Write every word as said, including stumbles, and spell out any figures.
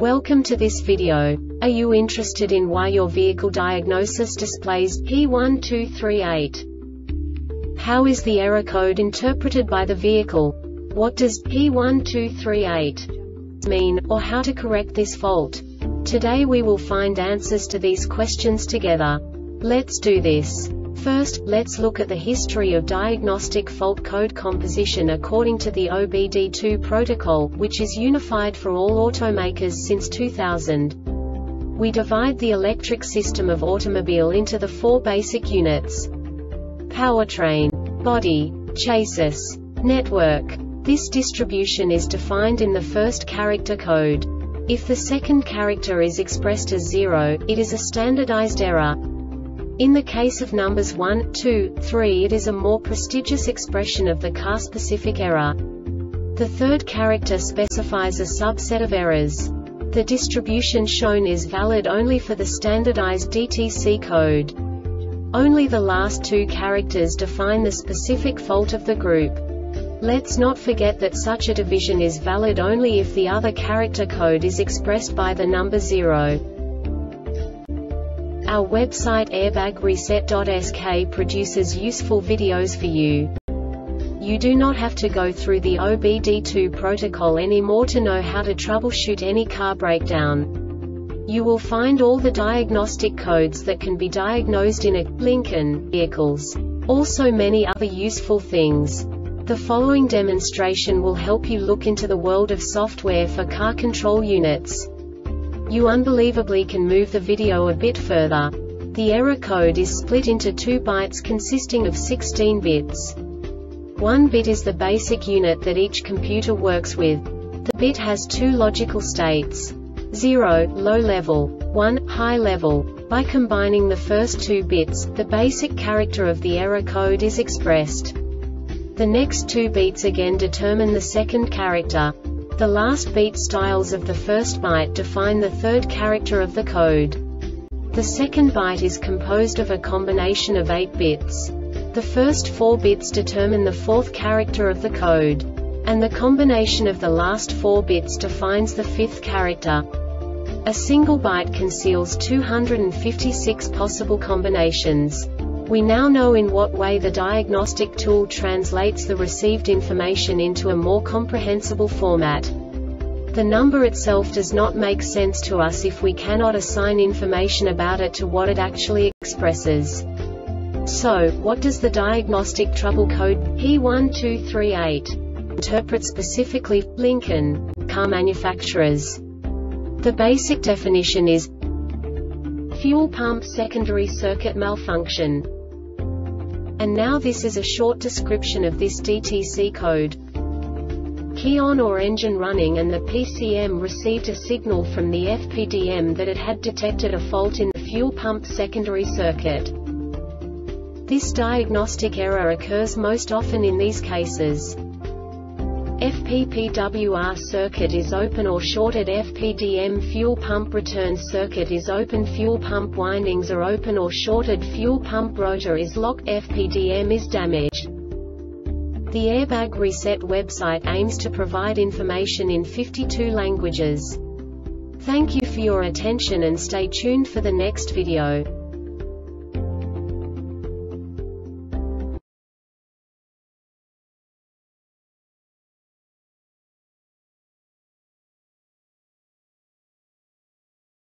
Welcome to this video. Are you interested in why your vehicle diagnosis displays P one two three eight? How is the error code interpreted by the vehicle? What does P one two three eight mean, or how to correct this fault? Today we will find answers to these questions together. Let's do this. First, let's look at the history of diagnostic fault code composition according to the O B D two protocol, which is unified for all automakers since two thousand. We divide the electric system of automobile into the four basic units: powertrain, body, chassis, network. This distribution is defined in the first character code. If the second character is expressed as zero, it is a standardized error. In the case of numbers one, two, three, it is a more prestigious expression of the car-specific error. The third character specifies a subset of errors. The distribution shown is valid only for the standardized D T C code. Only the last two characters define the specific fault of the group. Let's not forget that such a division is valid only if the other character code is expressed by the number zero. Our website airbag reset dot S K produces useful videos for you. You do not have to go through the O B D two protocol anymore to know how to troubleshoot any car breakdown. You will find all the diagnostic codes that can be diagnosed in a Lincoln vehicles. Also many other useful things. The following demonstration will help you look into the world of software for car control units. You unbelievably can move the video a bit further. The error code is split into two bytes consisting of sixteen bits. One bit is the basic unit that each computer works with. The bit has two logical states: zero, low level, one, high level. By combining the first two bits, the basic character of the error code is expressed. The next two bits again determine the second character. The last beat styles of the first byte define the third character of the code. The second byte is composed of a combination of eight bits. The first four bits determine the fourth character of the code. And the combination of the last four bits defines the fifth character. A single byte conceals two hundred fifty-six possible combinations. We now know in what way the diagnostic tool translates the received information into a more comprehensible format. The number itself does not make sense to us if we cannot assign information about it to what it actually expresses. So, what does the diagnostic trouble code P one two three eight interpret specifically for Lincoln car manufacturers? The basic definition is fuel pump secondary circuit malfunction. And now this is a short description of this D T C code. Key on or engine running, and the P C M received a signal from the F P D M that it had detected a fault in the fuel pump secondary circuit. This diagnostic error occurs most often in these cases: F P P W R circuit is open or shorted, F P D M fuel pump return circuit is open, fuel pump windings are open or shorted, fuel pump rotor is locked, F P D M is damaged. The Airbag Reset website aims to provide information in fifty-two languages. Thank you for your attention and stay tuned for the next video.